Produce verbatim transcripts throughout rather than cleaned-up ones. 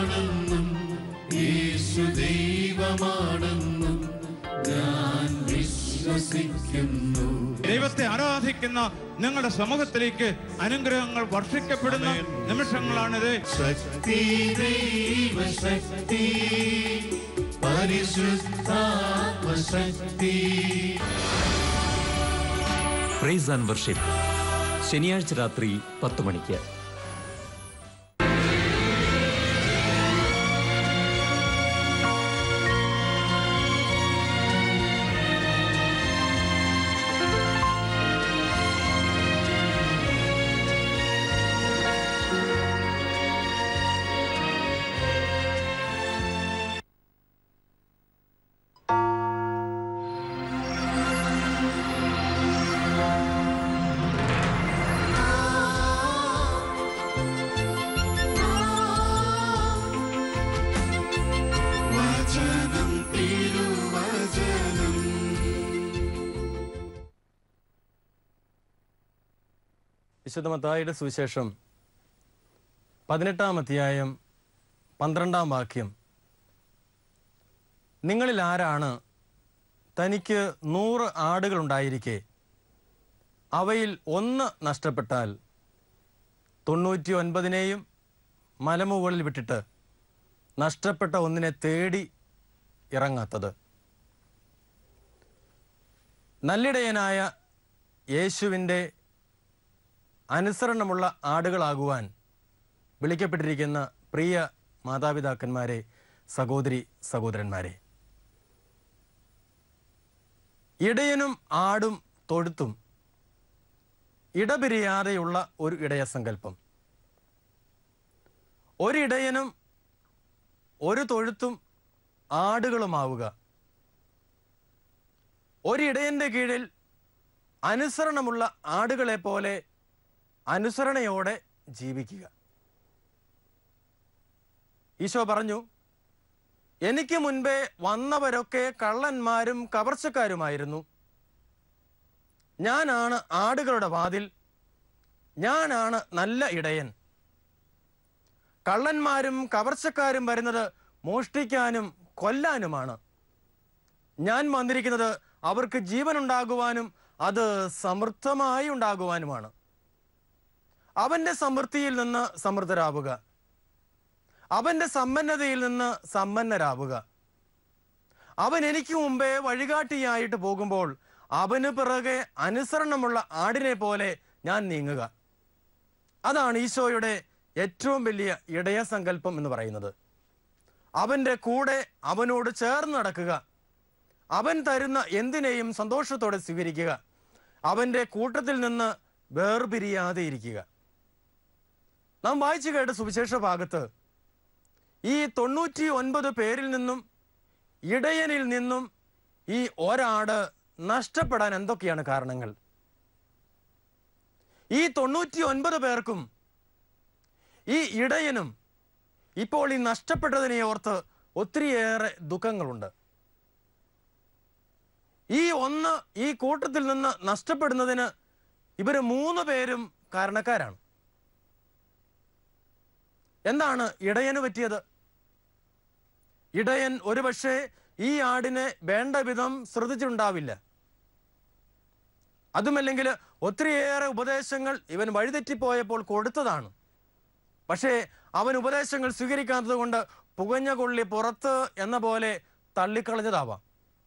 ദൈവമാണെന്നും യേശു ദൈവമാണെന്നും ഞാൻ വിശ്വസിക്കുന്നു. ദൈവത്തെ ആരാധിക്കുന്ന നിങ്ങളുടെ സമൂഹത്തിലേക്ക് അനുഗ്രഹങ്ങൾ വർഷിക്കപ്പെടുന്ന നിമിഷങ്ങളാണിത്. ശക്തി ദൈവശക്തി പരിശുദ്ധാത്മശക്തി. പ്രൈസ് ആൻഡ് വർഷിപ്പ് ശനിയാഴ്ച രാത്രി പത്ത് മണിക്ക്. വിശുദ്ധ മത്തായിയുടെ സുവിശേഷം പതിനെട്ടാം അധ്യായം പന്ത്രണ്ടാം വാക്യം. നിങ്ങളിൽ ആരാണ് തനിക്ക് നൂറ് ആടുകളുണ്ടായിരിക്കെ അവയിൽ ഒന്ന് നഷ്ടപ്പെട്ടാൽ തൊണ്ണൂറ്റി ഒൻപതിനെയും മലമുകളിൽ വിട്ടിട്ട് നഷ്ടപ്പെട്ട ഒന്നിനെ തേടി ഇറങ്ങാത്തത്? നല്ലിടയനായ യേശുവിൻ്റെ അനുസരണമുള്ള ആടുകളാകുവാൻ വിളിക്കപ്പെട്ടിരിക്കുന്ന പ്രിയ മാതാപിതാക്കന്മാരെ, സഹോദരി സഹോദരന്മാരെ, ഇടയനും ആടും തൊഴുത്തും ഇടപിരിയാതെയുള്ള ഒരു ഇടയസങ്കല്പം. ഒരിടയനും ഒരു തൊഴുത്തും ആടുകളുമാവുക. ഒരിടയൻ്റെ കീഴിൽ അനുസരണമുള്ള ആടുകളെ പോലെ അനുസരണയോടെ ജീവിക്കുക. ഈശോ പറഞ്ഞു, എനിക്ക് മുൻപേ വന്നവരൊക്കെ കള്ളന്മാരും കവർച്ചക്കാരുമായിരുന്നു. ഞാനാണ് ആടുകളുടെ വാതിൽ, ഞാനാണ് നല്ല ഇടയൻ. കള്ളന്മാരും കവർച്ചക്കാരും വരുന്നത് മോഷ്ടിക്കാനും കൊല്ലാനുമാണ്. ഞാൻ വന്നിരിക്കുന്നത് അവർക്ക് ജീവനുണ്ടാകുവാനും അത് സമൃദ്ധമായി ഉണ്ടാകുവാനുമാണ്. അവൻ്റെ സമൃദ്ധിയിൽ നിന്ന് സമൃദ്ധരാവുക, അവൻ്റെ സമ്പന്നതയിൽ നിന്ന് സമ്പന്നരാവുക. അവൻ എനിക്ക് മുമ്പേ വഴികാട്ടിയായിട്ട് പോകുമ്പോൾ അവന് പിറകെ അനുസരണമുള്ള ആടിനെ പോലെ ഞാൻ നീങ്ങുക. അതാണ് ഈശോയുടെ ഏറ്റവും വലിയ ഇടയസങ്കല്പം എന്ന് പറയുന്നത്. അവൻ്റെ കൂടെ അവനോട് ചേർന്ന് നടക്കുക, അവൻ തരുന്ന എന്തിനേയും സന്തോഷത്തോടെ സ്വീകരിക്കുക, അവൻ്റെ കൂട്ടത്തിൽ നിന്ന് വേർപിരിയാതെ ഇരിക്കുക. നാം വായിച്ചു കേട്ട സുവിശേഷ ഭാഗത്ത് ഈ തൊണ്ണൂറ്റി ഒൻപത് പേരിൽ നിന്നും ഇടയനിൽ നിന്നും ഈ ഒരാട് നഷ്ടപ്പെടാൻ എന്തൊക്കെയാണ് കാരണങ്ങൾ? ഈ തൊണ്ണൂറ്റി ഒൻപത് പേർക്കും ഈ ഇടയനും ഇപ്പോൾ ഈ നഷ്ടപ്പെട്ടതിനെ ഓർത്ത് ഒത്തിരിയേറെ ദുഃഖങ്ങളുണ്ട്. ഈ ഒന്ന് ഈ കൂട്ടത്തിൽ നിന്ന് നഷ്ടപ്പെടുന്നതിന് ഇവര് മൂന്ന് പേരും കാരണക്കാരാണ്. എന്താണ് ഇടയന് പറ്റിയത്? ഇടയൻ ഒരുപക്ഷെ ഈ ആടിനെ വേണ്ട വിധം ശ്രദ്ധിച്ചിട്ടുണ്ടാവില്ല. അതുമല്ലെങ്കിൽ ഒത്തിരിയേറെ ഉപദേശങ്ങൾ ഇവൻ വഴിതെറ്റിപ്പോയപ്പോൾ കൊടുത്തതാണ്. പക്ഷേ അവൻ ഉപദേശങ്ങൾ സ്വീകരിക്കാത്തത് കൊണ്ട് പുകഞ്ഞ കൊള്ളി പുറത്ത് എന്ന പോലെ തള്ളിക്കളഞ്ഞതാവാം.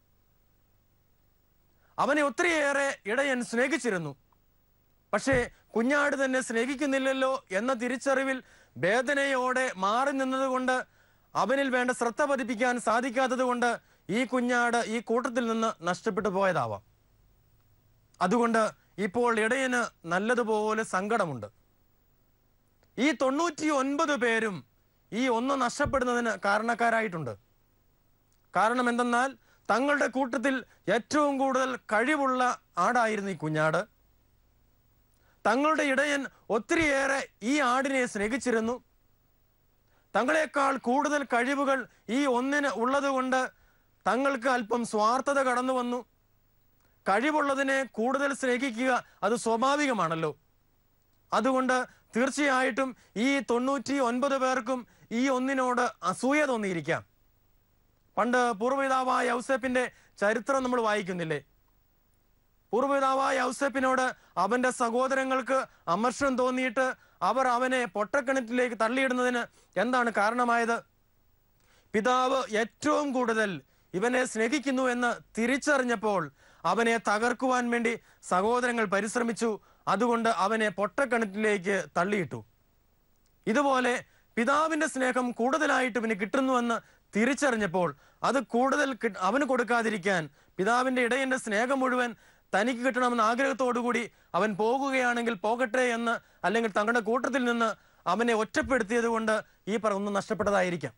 അവനെ ഒത്തിരിയേറെ ഇടയൻ സ്നേഹിച്ചിരുന്നു. പക്ഷേ കുഞ്ഞാട് തന്നെ സ്നേഹിക്കുന്നില്ലല്ലോ എന്ന തിരിച്ചറിവിൽ വേദനയോടെ മാറി നിന്നതുകൊണ്ട്, അവനിൽ വേണ്ട ശ്രദ്ധ പതിപ്പിക്കാൻ സാധിക്കാത്തത് കൊണ്ട് ഈ കുഞ്ഞാട് ഈ കൂട്ടത്തിൽ നിന്ന് നഷ്ടപ്പെട്ടു പോയതാവാം. അതുകൊണ്ട് ഇപ്പോൾ ഇടയന് നല്ലതുപോലെ സങ്കടമുണ്ട്. ഈ തൊണ്ണൂറ്റി ഒൻപത് പേരും ഈ ഒന്ന് നഷ്ടപ്പെടുന്നതിന് കാരണക്കാരായിട്ടുണ്ട്. കാരണം എന്തെന്നാൽ തങ്ങളുടെ കൂട്ടത്തിൽ ഏറ്റവും കൂടുതൽ കഴിവുള്ള ആടായിരുന്നു ഈ കുഞ്ഞാട്. തങ്ങളുടെ ഇടയൻ ഒത്തിരിയേറെ ഈ ആടിനെ സ്നേഹിച്ചിരുന്നു. തങ്ങളെക്കാൾ കൂടുതൽ കഴിവുകൾ ഈ ഒന്നിന് ഉള്ളതുകൊണ്ട് തങ്ങൾക്ക് അല്പം സ്വാർത്ഥത കടന്നു വന്നു. കഴിവുള്ളതിനെ കൂടുതൽ സ്നേഹിക്കുക അത് സ്വാഭാവികമാണല്ലോ. അതുകൊണ്ട് തീർച്ചയായിട്ടും ഈ തൊണ്ണൂറ്റി ഒൻപത് പേർക്കും ഈ ഒന്നിനോട് അസൂയ തോന്നിയിരിക്കാം. പണ്ട് പൂർവ്വപിതാവായ യൗസേപ്പിന്റെ ചരിത്രം നമ്മൾ വായിക്കുന്നില്ലേ? പൂർവ്വപിതാവായ യൗസേപ്പിനോട് അവന്റെ സഹോദരങ്ങൾക്ക് അമർഷം തോന്നിയിട്ട് അവർ അവനെ പൊട്ടക്കിണറ്റിലേക്ക് തള്ളിയിടുന്നതിന് എന്താണ് കാരണമായത്? പിതാവ് ഏറ്റവും കൂടുതൽ ഇവനെ സ്നേഹിക്കുന്നു എന്ന് തിരിച്ചറിഞ്ഞപ്പോൾ അവനെ തകർക്കുവാൻ വേണ്ടി സഹോദരങ്ങൾ പരിശ്രമിച്ചു. അതുകൊണ്ട് അവനെ പൊട്ടക്കിണറ്റിലേക്ക് തള്ളിയിട്ടു. ഇതുപോലെ പിതാവിന്റെ സ്നേഹം കൂടുതലായിട്ട് ഇവന് കിട്ടുന്നുവെന്ന് തിരിച്ചറിഞ്ഞപ്പോൾ അത് കൂടുതൽ അവന് കൊടുക്കാതിരിക്കാൻ പിതാവിന്റെ ഇടയന്റെ സ്നേഹം മുഴുവൻ തനിക്ക് കിട്ടണമെന്ന ആഗ്രഹത്തോടുകൂടി അവൻ പോകുകയാണെങ്കിൽ പോകട്ടെ എന്ന്, അല്ലെങ്കിൽ തങ്ങളുടെ കൂട്ടത്തിൽ നിന്ന് അവനെ ഒറ്റപ്പെടുത്തിയത് കൊണ്ട് ഈ പറയൊന്നും നഷ്ടപ്പെട്ടതായിരിക്കാം.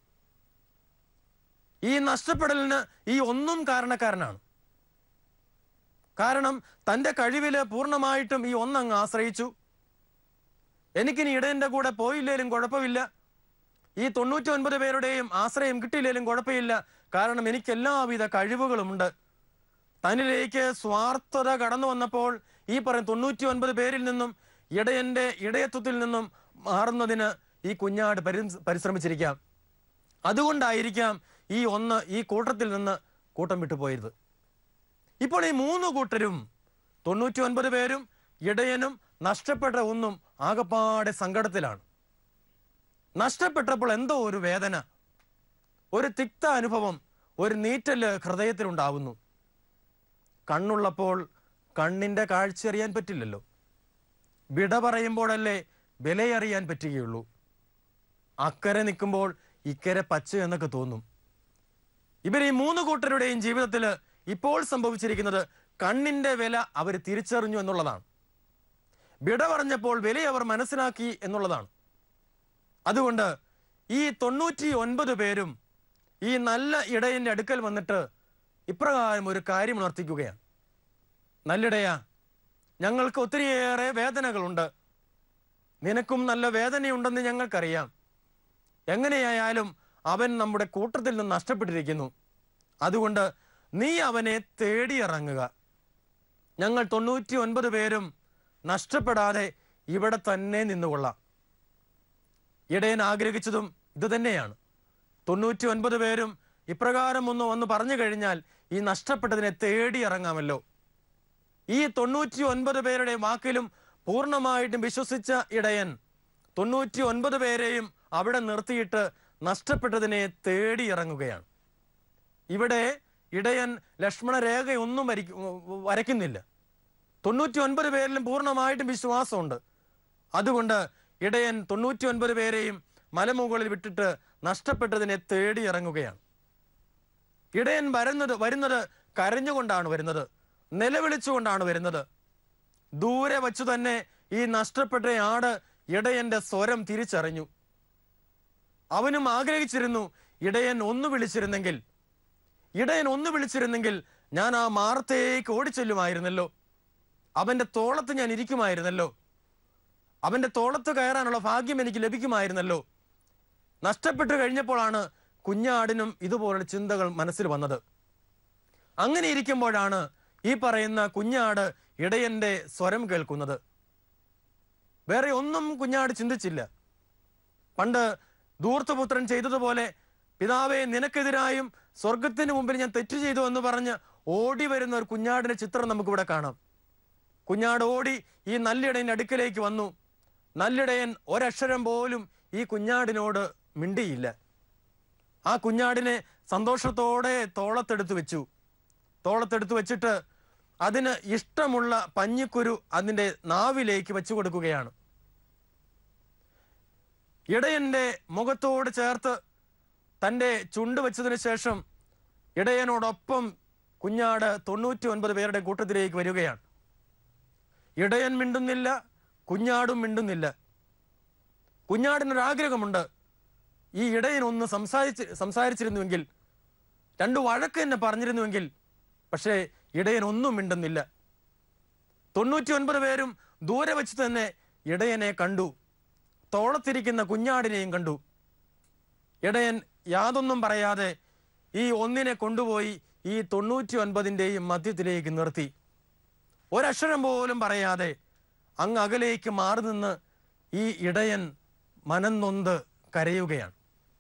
ഈ നഷ്ടപ്പെടലിന് ഈ ഒന്നും കാരണക്കാരനാണ്. കാരണം തൻ്റെ കഴിവില് പൂർണ്ണമായിട്ടും ഈ ഒന്നങ്ങ് ആശ്രയിച്ചു. എനിക്കിനി ഇടയന്റെ കൂടെ പോയില്ലേലും കുഴപ്പമില്ല, ഈ തൊണ്ണൂറ്റി ഒൻപത് പേരുടെയും ആശ്രയം കിട്ടിയില്ലേലും കുഴപ്പമില്ല, കാരണം എനിക്ക് എല്ലാവിധ കഴിവുകളുമുണ്ട്. തന്നിലേക്ക് സ്വാർത്ഥത കടന്നു വന്നപ്പോൾ ഈ പറയും തൊണ്ണൂറ്റി ഒൻപത് പേരിൽ നിന്നും ഇടയന്റെ ഇടയത്വത്തിൽ നിന്നും മാറുന്നതിന് ഈ കുഞ്ഞാട് പരി പരിശ്രമിച്ചിരിക്കാം. അതുകൊണ്ടായിരിക്കാം ഈ ഒന്ന് ഈ കൂട്ടത്തിൽ നിന്ന് കൂട്ടം വിട്ടുപോയത്. ഇപ്പോൾ ഈ മൂന്ന് കൂട്ടരും തൊണ്ണൂറ്റി ഒൻപത് പേരും ഇടയനും നഷ്ടപ്പെട്ട ഒന്നും ആകപ്പാടെ സങ്കടത്തിലാണ്. നഷ്ടപ്പെട്ടപ്പോൾ എന്തോ ഒരു വേദന, ഒരു തിക്ത അനുഭവം, ഒരു നീറ്റല് ഹൃദയത്തിലുണ്ടാവുന്നു. കണ്ണുള്ളപ്പോൾ കണ്ണിന്റെ കാഴ്ച അറിയാൻ പറ്റില്ലല്ലോ. വിട പറയുമ്പോഴല്ലേ വിലയറിയാൻ പറ്റുകയുള്ളൂ. അക്കരെ നിൽക്കുമ്പോൾ ഇക്കരെ പച്ച എന്നൊക്കെ തോന്നും. ഇവർ ഈ മൂന്ന് കൂട്ടരുടെയും ജീവിതത്തിൽ ഇപ്പോൾ സംഭവിച്ചിരിക്കുന്നത് കണ്ണിന്റെ വില അവർ തിരിച്ചറിഞ്ഞു എന്നുള്ളതാണ്. വിട പറഞ്ഞപ്പോൾ വില അവർ മനസ്സിലാക്കി എന്നുള്ളതാണ്. അതുകൊണ്ട് ഈ തൊണ്ണൂറ്റി ഒൻപത് പേരും ഈ നല്ല ഇടയന്റെ അടുക്കൽ വന്നിട്ട് ഇപ്രകാരം ഒരു കാര്യം ഉണർത്തിക്കുകയാണ്. നല്ലിടയാ, ഞങ്ങൾക്ക് ഒത്തിരിയേറെ വേദനകളുണ്ട്, നിനക്കും നല്ല വേദനയുണ്ടെന്ന് ഞങ്ങൾക്കറിയാം. എങ്ങനെയായാലും അവൻ നമ്മുടെ കൂട്ടത്തിൽ നിന്ന് നഷ്ടപ്പെട്ടിരിക്കുന്നു. അതുകൊണ്ട് നീ അവനെ തേടിയിറങ്ങുക. ഞങ്ങൾ തൊണ്ണൂറ്റി ഒൻപത് പേരും നഷ്ടപ്പെടാതെ ഇവിടെ തന്നെ നിന്നുകൊള്ളാം. ഇടയൻ ആഗ്രഹിച്ചതും ഇത് തന്നെയാണ്. തൊണ്ണൂറ്റി ഒൻപത് പേരും ഇപ്രകാരം ഒന്ന് ഒന്ന് പറഞ്ഞു കഴിഞ്ഞാൽ ഈ നഷ്ടപ്പെട്ടതിനെ തേടിയിറങ്ങാമല്ലോ. ഈ തൊണ്ണൂറ്റി ഒൻപത് പേരുടെ വാക്കിലും പൂർണ്ണമായിട്ടും വിശ്വസിച്ച ഇടയൻ തൊണ്ണൂറ്റി ഒൻപത് പേരെയും അവിടെ നിർത്തിയിട്ട് നഷ്ടപ്പെട്ടതിനെ തേടിയിറങ്ങുകയാണ്. ഇവിടെ ഇടയൻ ലക്ഷ്മണരേഖയൊന്നും വരയ്ക്ക വരയ്ക്കുന്നില്ല. തൊണ്ണൂറ്റി ഒൻപത് പേരിലും പൂർണ്ണമായിട്ടും വിശ്വാസമുണ്ട്. അതുകൊണ്ട് ഇടയൻ തൊണ്ണൂറ്റി ഒൻപത് പേരെയും മലമുകളിൽ വിട്ടിട്ട് നഷ്ടപ്പെട്ടതിനെ തേടിയിറങ്ങുകയാണ്. ഇടയൻ വരുന്നത് വരുന്നത് കരഞ്ഞുകൊണ്ടാണ് വരുന്നത്, നിലവിളിച്ചുകൊണ്ടാണ് വരുന്നത്. ദൂരെ വച്ചു തന്നെ ഈ നഷ്ടപ്പെട്ട ആട് ഇടയന്റെ സ്വരം തിരിച്ചറിഞ്ഞു. അവനും ആഗ്രഹിച്ചിരുന്നു, ഇടയൻ ഒന്ന് വിളിച്ചിരുന്നെങ്കിൽ ഇടയൻ ഒന്ന് വിളിച്ചിരുന്നെങ്കിൽ ഞാൻ ആ മാർത്തേക്ക് ഓടിച്ചെല്ലുമായിരുന്നല്ലോ, അവന്റെ തോളത്ത് ഞാൻ ഇരിക്കുമായിരുന്നല്ലോ, അവന്റെ തോളത്ത് കയറാനുള്ള ഭാഗ്യം എനിക്ക് ലഭിക്കുമായിരുന്നല്ലോ. നഷ്ടപ്പെട്ടു കഴിഞ്ഞപ്പോഴാണ് കുഞ്ഞാടിനും ഇതുപോലുള്ള ചിന്തകൾ മനസ്സിൽ വന്നത്. അങ്ങനെ ഇരിക്കുമ്പോഴാണ് ഈ പറയുന്ന കുഞ്ഞാട് ഇടയന്റെ സ്വരം കേൾക്കുന്നത്. വേറെ ഒന്നും കുഞ്ഞാട് ചിന്തിച്ചില്ല. പണ്ട് ധൂർത്തപുത്രൻ ചെയ്തതുപോലെ പിതാവേ നിനക്കെതിരായും സ്വർഗത്തിന് മുമ്പിൽ ഞാൻ തെറ്റ് ചെയ്തു എന്ന് പറഞ്ഞ് ഓടി വരുന്ന ഒരു കുഞ്ഞാടിന്റെ ചിത്രം നമുക്കിവിടെ കാണാം. കുഞ്ഞാട് ഓടി ഈ നല്ലിടയന്റെ അടുക്കലേക്ക് വന്നു. നല്ലിടയൻ ഒരക്ഷരം പോലും ഈ കുഞ്ഞാടിനോട് മിണ്ടിയില്ല. ആ കുഞ്ഞാടിനെ സന്തോഷത്തോടെ തോളത്തെടുത്ത് വെച്ചു. തോളത്തെടുത്ത് വെച്ചിട്ട് അതിന് ഇഷ്ടമുള്ള പഞ്ഞിക്കുരു അതിൻ്റെ നാവിലേക്ക് വെച്ചു കൊടുക്കുകയാണ്. ഇടയന്റെ മുഖത്തോട് ചേർത്ത് തൻ്റെ ചുണ്ട് വെച്ചതിന് ശേഷം ഇടയനോടൊപ്പം കുഞ്ഞാട് തൊണ്ണൂറ്റി ഒൻപത് പേരുടെ കൂട്ടത്തിലേക്ക് വരികയാണ്. ഇടയൻ മിണ്ടുന്നില്ല, കുഞ്ഞാടും മിണ്ടുന്നില്ല. കുഞ്ഞാടിനൊരാഗ്രഹമുണ്ട്, ഈ ഇടയൻ ഒന്ന് സംസാരിച്ച് സംസാരിച്ചിരുന്നുവെങ്കിൽ, രണ്ടു വഴക്ക് തന്നെ പറഞ്ഞിരുന്നുവെങ്കിൽ. പക്ഷേ ഇടയൻ ഒന്നും മിണ്ടുന്നില്ല. തൊണ്ണൂറ്റി ഒൻപത് പേരും ദൂരെ വെച്ച് തന്നെ ഇടയനെ കണ്ടു, തോളത്തിരിക്കുന്ന കുഞ്ഞാടിനെയും കണ്ടു. ഇടയൻ യാതൊന്നും പറയാതെ ഈ ഒന്നിനെ കൊണ്ടുപോയി ഈ തൊണ്ണൂറ്റി ഒൻപതിൻ്റെയും മധ്യത്തിലേക്ക് നിർത്തി. ഒരക്ഷരം പോലും പറയാതെ അങ്ങ് അകലേക്ക് മാറി നിന്ന് ഈ ഇടയൻ മനംനൊന്ത് കരയുകയാണ്.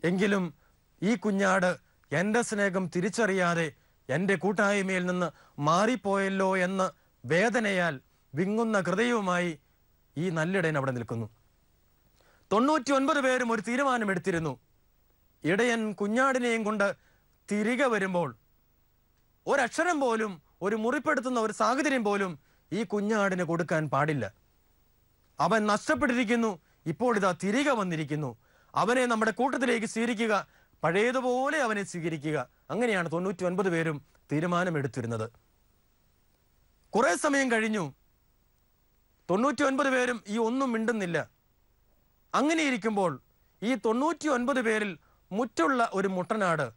എങ്കിലും ഈ കുഞ്ഞാട് എൻ്റെ സ്നേഹം തിരിച്ചറിയാതെ എൻ്റെ കൂട്ടായ്മയിൽ നിന്ന് മാറിപ്പോയല്ലോ എന്ന് വേദനയാൽ വിങ്ങുന്ന ഹൃദയവുമായി ഈ നല്ലിടയൻ അവിടെ നിൽക്കുന്നു. തൊണ്ണൂറ്റി ഒൻപത് പേരും ഒരു തീരുമാനമെടുത്തിരുന്നു. ഇടയൻ കുഞ്ഞാടിനെയും കൊണ്ട് തിരികെ വരുമ്പോൾ ഒരക്ഷരം പോലും, ഒരു മുറിപ്പെടുത്തുന്ന ഒരു സാഹചര്യം പോലും ഈ കുഞ്ഞാടിന് കൊടുക്കാൻ പാടില്ല. അവൻ നഷ്ടപ്പെട്ടിരിക്കുന്നു, ഇപ്പോൾ ഇതാ തിരികെ വന്നിരിക്കുന്നു. അവനെ നമ്മുടെ കൂട്ടത്തിലേക്ക് സ്വീകരിക്കുക, പഴയതുപോലെ അവനെ സ്വീകരിക്കുക. അങ്ങനെയാണ് തൊണ്ണൂറ്റി ഒൻപത് പേരും തീരുമാനമെടുത്തിരുന്നത്. കുറെ സമയം കഴിഞ്ഞു. തൊണ്ണൂറ്റി ഒൻപത് പേരും ഈ ഒന്നും മിണ്ടുന്നില്ല. അങ്ങനെ ഇരിക്കുമ്പോൾ ഈ തൊണ്ണൂറ്റി ഒൻപത് പേരിൽ മുറ്റുള്ള ഒരു മുട്ടനാട്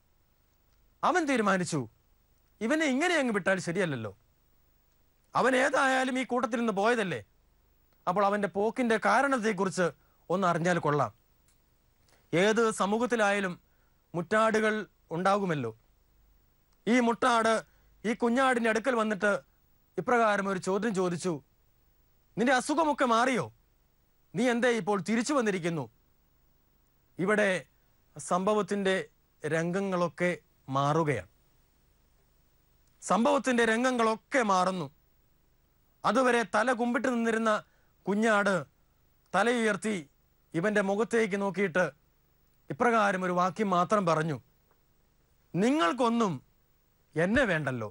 അവൻ തീരുമാനിച്ചു, ഇവനെ ഇങ്ങനെ അങ്ങ് വിട്ടാൽ ശരിയല്ലല്ലോ. അവൻ ഏതായാലും ഈ കൂട്ടത്തിൽ നിന്ന് പോയതല്ലേ, അപ്പോൾ അവൻ്റെ പോക്കിൻ്റെ കാരണത്തെക്കുറിച്ച് ഒന്ന് അറിഞ്ഞാൽ കൊള്ളാം. ഏത് സമൂഹത്തിലായാലും മുറ്റാടുകൾ ഉണ്ടാകുമല്ലോ. ഈ മുട്ടാട് ഈ കുഞ്ഞാടിൻ്റെ അടുക്കൽ വന്നിട്ട് ഇപ്രകാരം ഒരു ചോദ്യം ചോദിച്ചു, നിന്റെ അസുഖമൊക്കെ മാറിയോ? നീ എന്തേ ഇപ്പോൾ തിരിച്ചു വന്നിരിക്കുന്നു? ഇവിടെ സംഭവത്തിൻ്റെ രംഗങ്ങളൊക്കെ മാറുകയാണ്. സംഭവത്തിൻ്റെ രംഗങ്ങളൊക്കെ മാറുന്നു. അതുവരെ തല കുമ്പിട്ട് നിന്നിരുന്ന കുഞ്ഞാട് തലയുയർത്തി ഇവൻ്റെ മുഖത്തേക്ക് നോക്കിയിട്ട് ഇപ്രകാരം ഒരു വാക്യം മാത്രം പറഞ്ഞു, നിങ്ങൾക്കൊന്നും എന്നെ വേണ്ടല്ലോ.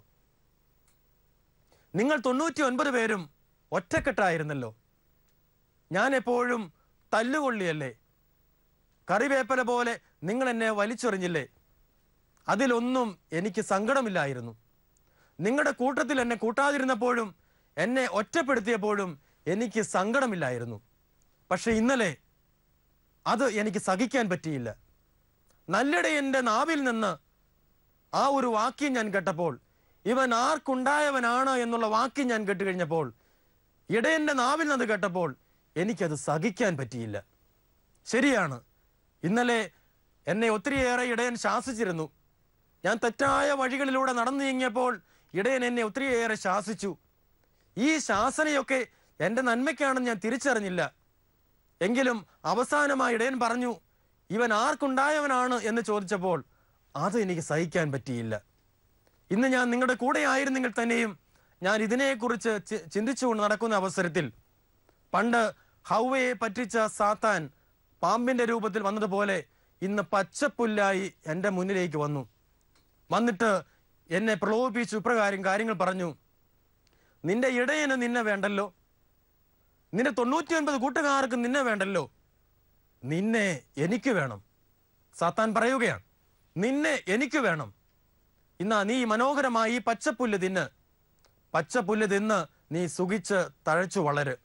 നിങ്ങൾ തൊണ്ണൂറ്റി ഒൻപത് പേരും ഒറ്റക്കെട്ടായിരുന്നല്ലോ. ഞാൻ എപ്പോഴും തല്ലുകൊള്ളിയല്ലേ, കറിവേപ്പല പോലെ നിങ്ങൾ എന്നെ വലിച്ചെറിഞ്ഞില്ലേ. അതിലൊന്നും എനിക്ക് സങ്കടമില്ലായിരുന്നു. നിങ്ങളുടെ കൂട്ടത്തിൽ എന്നെ കൂട്ടാതിരുന്നപ്പോഴും എന്നെ ഒറ്റപ്പെടുത്തിയപ്പോഴും എനിക്ക് സങ്കടമില്ലായിരുന്നു. പക്ഷെ ഇന്നലെ അത് എനിക്ക് സഹിക്കാൻ പറ്റിയില്ല. നല്ലിടയൻ്റെ നാവിൽ നിന്ന് ആ ഒരു വാക്യം ഞാൻ കേട്ടപ്പോൾ, ഇവൻ ആർക്കുണ്ടായവനാണ് എന്നുള്ള വാക്യം ഞാൻ കേട്ടുകഴിഞ്ഞപ്പോൾ, ഇടയൻ്റെ നാവിൽ നിന്ന് കേട്ടപ്പോൾ എനിക്കത് സഹിക്കാൻ പറ്റിയില്ല. ശരിയാണ്, ഇന്നലെ എന്നെ ഒത്തിരിയേറെ ഇടയൻ ശാസിച്ചിരുന്നു. ഞാൻ തെറ്റായ വഴികളിലൂടെ നടന്നു നീങ്ങിയപ്പോൾ ഇടയൻ എന്നെ ഒത്തിരിയേറെ ശാസിച്ചു. ഈ ശാസനയൊക്കെ എൻ്റെ നന്മയ്ക്കാണെന്ന് ഞാൻ തിരിച്ചറിഞ്ഞില്ല. എങ്കിലും അവസാനമായി ഇടയൻ പറഞ്ഞു, ഇവൻ ആർക്കുണ്ടായവനാണ് എന്ന് ചോദിച്ചപ്പോൾ അത് എനിക്ക് സഹിക്കാൻ പറ്റിയില്ല. ഇന്ന് ഞാൻ നിങ്ങളുടെ കൂടെ ആയിരുന്നെങ്കിൽ തന്നെയും ഞാൻ ഇതിനെക്കുറിച്ച് ചിന്തിച്ചുകൊണ്ട് നടക്കുന്ന അവസരത്തിൽ പണ്ട് ഹൗവയെ പറ്റിച്ച സാത്താൻ പാമ്പിൻ്റെ രൂപത്തിൽ വന്നതുപോലെ ഇന്ന് പച്ചപ്പുല്ലായി എൻ്റെ മുന്നിലേക്ക് വന്നു. വന്നിട്ട് എന്നെ പ്രലോഭിപ്പിച്ചു ഇപ്രകാരം കാര്യങ്ങൾ പറഞ്ഞു, നിന്റെ ഇടയന് നിന്നെ വേണ്ടല്ലോ, നിന്റെ തൊണ്ണൂറ്റി ഒൻപത് കൂട്ടുകാർക്ക് നിന്നെ വേണ്ടല്ലോ, നിന്നെ എനിക്ക് വേണം. സാത്താൻ പറയുകയാണ്, നിന്നെ എനിക്ക് വേണം. ഇന്നാ നീ മനോഹരമായി പച്ചപ്പുല്ല് തിന്ന്, പച്ചപ്പുല്ല് തിന്ന് നീ സുഖിച്ച് തഴച്ചു വളര്.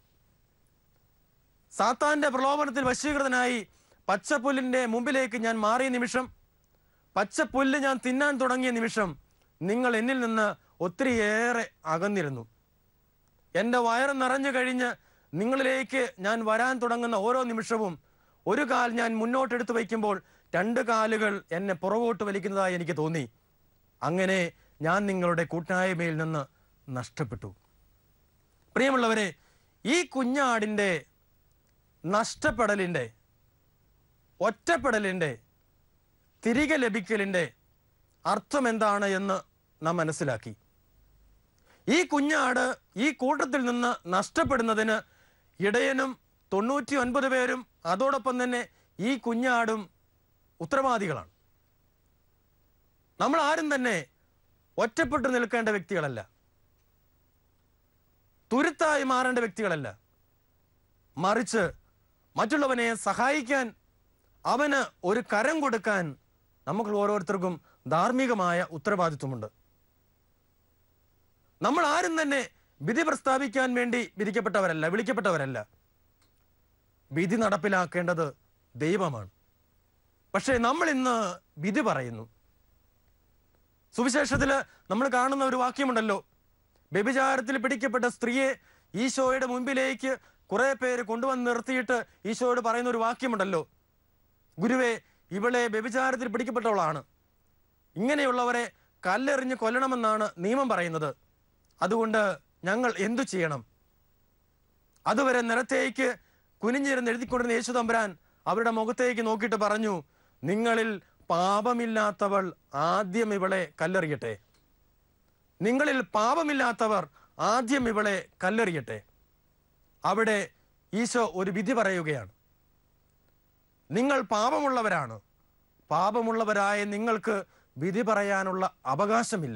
സാത്താന്റെ പ്രലോഭനത്തിൽ വശീകൃതനായി പച്ചപ്പുല്ലിന്റെ മുമ്പിലേക്ക് ഞാൻ മാറിയ നിമിഷം, പച്ചപ്പുല്ല് ഞാൻ തിന്നാൻ തുടങ്ങിയ നിമിഷം നിങ്ങൾ എന്നിൽ നിന്ന് ഒത്തിരിയേറെ അകന്നിരുന്നു. എൻ്റെ വയറ് നിറഞ്ഞു കഴിഞ്ഞ് നിങ്ങളിലേക്ക് ഞാൻ വരാൻ തുടങ്ങുന്ന ഓരോ നിമിഷവും ഒരു കാൽ ഞാൻ മുന്നോട്ടെടുത്ത് വയ്ക്കുമ്പോൾ രണ്ട് കാലുകൾ എന്നെ പുറകോട്ട് വലിക്കുന്നതായി എനിക്ക് തോന്നി. അങ്ങനെ ഞാൻ നിങ്ങളുടെ കൂട്ടായ്മയിൽ നിന്ന് നഷ്ടപ്പെട്ടു. പ്രിയമുള്ളവരെ, ഈ കുഞ്ഞാടിൻ്റെ നഷ്ടപ്പെടലിൻ്റെ, ഒറ്റപ്പെടലിൻ്റെ, തിരികെ ലഭിക്കലിൻ്റെ അർത്ഥം എന്താണ് എന്ന് നാം മനസ്സിലാക്കി. ഈ കുഞ്ഞാട് ഈ കൂട്ടത്തിൽ നിന്ന് നഷ്ടപ്പെടുന്നതിന് ഇടയനും തൊണ്ണൂറ്റി ഒൻപത് പേരും അതോടൊപ്പം തന്നെ ഈ കുഞ്ഞാടും ഉത്തരവാദികളാണ്. നമ്മൾ ആരും തന്നെ ഒറ്റപ്പെട്ടു നിൽക്കേണ്ട വ്യക്തികളല്ല, തുരുത്തായി മാറേണ്ട വ്യക്തികളല്ല. മറിച്ച് മറ്റുള്ളവനെ സഹായിക്കാൻ, അവന് ഒരു കരം കൊടുക്കാൻ നമുക്ക് ഓരോരുത്തർക്കും ധാർമ്മികമായ ഉത്തരവാദിത്വമുണ്ട്. നമ്മൾ ആരും തന്നെ വിധി പ്രസ്താവിക്കാൻ വേണ്ടി വിധിക്കപ്പെട്ടവരല്ല, വിളിക്കപ്പെട്ടവരല്ല. വിധി നടപ്പിലാക്കേണ്ടത് ദൈവമാണ്. പക്ഷേ നമ്മൾ ഇന്ന് വിധി പറയുന്നു. സുവിശേഷത്തിൽ നമ്മൾ കാണുന്ന ഒരു വാക്യമുണ്ടല്ലോ, വ്യഭിചാരത്തിൽ പിടിക്കപ്പെട്ട സ്ത്രീയെ ഈശോയുടെ മുൻപിലേക്ക് കുറെ പേര് കൊണ്ടുവന്ന് നിർത്തിയിട്ട് ഈശോയോട് പറയുന്ന ഒരു വാക്യമുണ്ടല്ലോ, ഗുരുവേ, ഇവളെ വ്യഭിചാരത്തിൽ പിടിക്കപ്പെട്ടവളാണ്, ഇങ്ങനെയുള്ളവരെ കല്ലെറിഞ്ഞ് കൊല്ലണമെന്നാണ് നിയമം പറയുന്നത്. അതുകൊണ്ട് ഞങ്ങൾ എന്തു ചെയ്യണം? അതുവരെ നിലത്തേക്ക് കുനിഞ്ഞിരുന്ന് എഴുതിക്കൊണ്ടിരുന്ന യേശു തമ്പുരാൻ അവരുടെ മുഖത്തേക്ക് നോക്കിയിട്ട് പറഞ്ഞു, നിങ്ങളിൽ പാപമില്ലാത്തവൾ ആദ്യം ഇവളെ കല്ലെറിയട്ടെ. നിങ്ങളിൽ പാപമില്ലാത്തവർ ആദ്യം ഇവളെ കല്ലെറിയട്ടെ. അവിടെ ഈശോ ഒരു വിധി പറയുകയാണ്. നിങ്ങൾ പാപമുള്ളവരാണ്. പാപമുള്ളവരായ നിങ്ങൾക്ക് വിധി പറയാനുള്ള അവകാശമില്ല.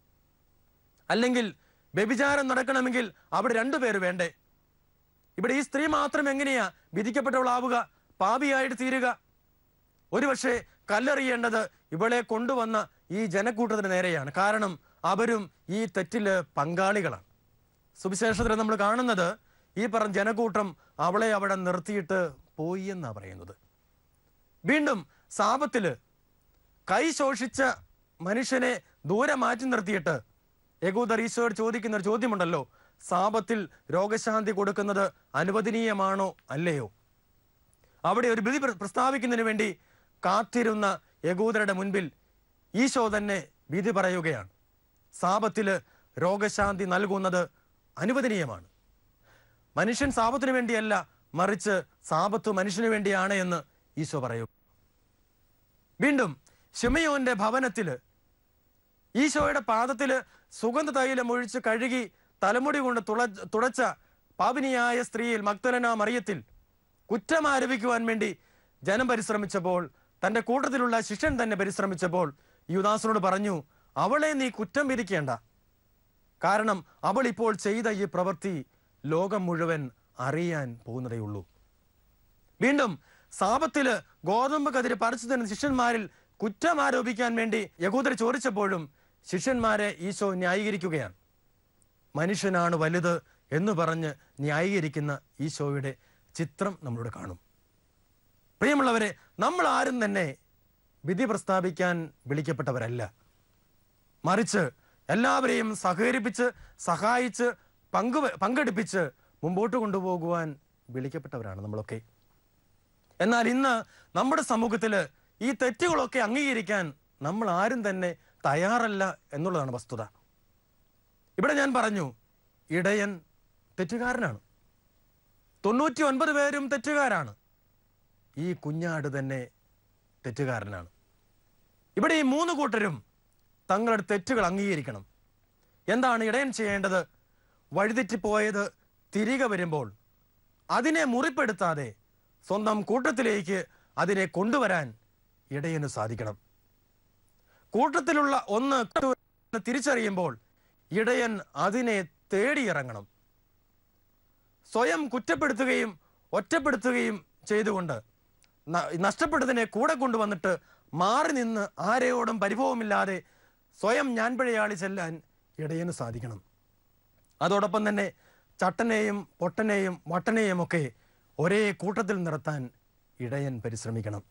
അല്ലെങ്കിൽ വ്യഭിചാരം നടക്കണമെങ്കിൽ അവിടെ രണ്ടുപേര് വേണ്ടേ? ഇവിടെ ഈ സ്ത്രീ മാത്രം എങ്ങനെയാ വിധിക്കപ്പെട്ടവളാവുക, പാപിയായിട്ട് തീരുക? ഒരുപക്ഷെ കല്ലെറിയേണ്ടത് ഇവളെ കൊണ്ടുവന്ന ഈ ജനക്കൂട്ടത്തിന് നേരെയാണ്. കാരണം അവരും ഈ തെറ്റില് പങ്കാളികളാണ്. സുവിശേഷത്തിൽ നമ്മൾ കാണുന്നത് ഈ പറഞ്ഞ ജനക്കൂട്ടം അവളെ അവിടെ നിർത്തിയിട്ട് പോയി എന്നാ പറയുന്നത്. വീണ്ടും സാപത്തില് കൈ ശോഷിച്ച മനുഷ്യനെ ദൂരെ മാറ്റി നിർത്തിയിട്ട് യഹൂദർ ഈശോയോട് ചോദിക്കുന്ന ഒരു ചോദ്യമുണ്ടല്ലോ, സാപത്തിൽ രോഗശാന്തി കൊടുക്കുന്നത് അനുവദനീയമാണോ അല്ലയോ? അവിടെ ഒരു വിധി പ്രസ്താവിക്കുന്നതിന് വേണ്ടി കാത്തിരുന്ന യഹൂദരുടെ മുൻപിൽ ഈശോ തന്നെ വിധി പറയുകയാണ്. സാപത്തില് രോഗശാന്തി നൽകുന്നത് അനുവദനീയമാണ്. മനുഷ്യൻ സാപത്തിന് വേണ്ടിയല്ല, മറിച്ച് സാപത്ത് മനുഷ്യന് വേണ്ടിയാണ് എന്ന് ഈശോ പറയും. വീണ്ടും ശിമയോന്റെ ഭവനത്തില് ഈശോയുടെ പാദത്തില് സുഗന്ധ തൈലം ഒഴിച്ച് കഴുകി തലമുടി കൊണ്ട് തുള തുടച്ച പാപിനിയായ സ്ത്രീയിൽ മഗ്ദലന മറിയത്തിൽ കുറ്റം ആരോപിക്കുവാൻ വേണ്ടി ജനം പരിശ്രമിച്ചപ്പോൾ, തന്റെ കൂട്ടത്തിലുള്ള ശിഷ്യൻ തന്നെ പരിശ്രമിച്ചപ്പോൾ യൂദാസിനോട് പറഞ്ഞു, അവളെ നീ കുറ്റം വിധിക്കേണ്ട. കാരണം അവൾ ഇപ്പോൾ ചെയ്ത ഈ പ്രവൃത്തി ലോകം മുഴുവൻ അറിയാൻ പോകുന്നതേയുള്ളൂ. വീണ്ടും സാപത്തില് ഗോതമ്പ് കതിര് പറിച്ചു തരുന്ന ശിഷ്യന്മാരിൽ കുറ്റം ആരോപിക്കാൻ വേണ്ടി യഹൂദർ ചോദിച്ചപ്പോഴും ശിഷ്യന്മാരെ ഈശോ ന്യായീകരിക്കുകയാണ്. മനുഷ്യനാണ് വലുത് എന്ന് പറഞ്ഞ് ന്യായീകരിക്കുന്ന ഈശോയുടെ ചിത്രം നമ്മളിവിടെ കാണും. പ്രിയമുള്ളവരെ, നമ്മൾ ആരും തന്നെ വിധി പ്രസ്താവിക്കാൻ വിളിക്കപ്പെട്ടവരല്ല. മറിച്ച് എല്ലാവരെയും സഹകരിപ്പിച്ച് സഹായിച്ച് പങ്കു പങ്കെടുപ്പിച്ച് മുമ്പോട്ട് കൊണ്ടുപോകുവാൻ വിളിക്കപ്പെട്ടവരാണ് നമ്മളൊക്കെ. എന്നാൽ ഇന്ന് നമ്മുടെ സമൂഹത്തിൽ ഈ തെറ്റുകളൊക്കെ അംഗീകരിക്കാൻ നമ്മൾ ആരും തന്നെ തയ്യാറല്ല എന്നുള്ളതാണ് വസ്തുത. ഇവിടെ ഞാൻ പറഞ്ഞു, ഇടയൻ തെറ്റുകാരനാണ്. തൊണ്ണൂറ്റി ഒൻപത് പേരും തെറ്റുകാരാണ്. ഈ കുഞ്ഞാട് തന്നെ തെറ്റുകാരനാണ്. ഇവിടെ ഈ മൂന്ന് കൂട്ടരും തങ്ങളുടെ തെറ്റുകൾ അംഗീകരിക്കണം. എന്താണ് ഇടയൻ ചെയ്യേണ്ടത്? വഴിതെറ്റിപ്പോയത് തിരികെ വരുമ്പോൾ അതിനെ മുറിപ്പെടുത്താതെ സ്വന്തം കൂട്ടത്തിലേക്ക് അതിനെ കൊണ്ടുവരാൻ ഇടയന് സാധിക്കണം. കൂട്ടത്തിലുള്ള ഒന്ന് തിരിച്ചറിയുമ്പോൾ ഇടയൻ അതിനെ തേടിയിറങ്ങണം. സ്വയം കുറ്റപ്പെടുത്തുകയും ഒറ്റപ്പെടുത്തുകയും ചെയ്തുകൊണ്ട് നഷ്ടപ്പെട്ടതിനെ കൂടെ കൊണ്ടുവന്നിട്ട് മാറി നിന്ന് ആരെയോടും പരിഭവമില്ലാതെ സ്വയം ഞാൻ പിഴയാളി ചെല്ലാൻ ഇടയന് സാധിക്കണം. അതോടൊപ്പം തന്നെ ചട്ടനെയും പൊട്ടനെയും വട്ടനെയും ഒക്കെ ഒരേ കൂട്ടത്തിൽ നിർത്താൻ ഇടയൻ പരിശ്രമിക്കണം.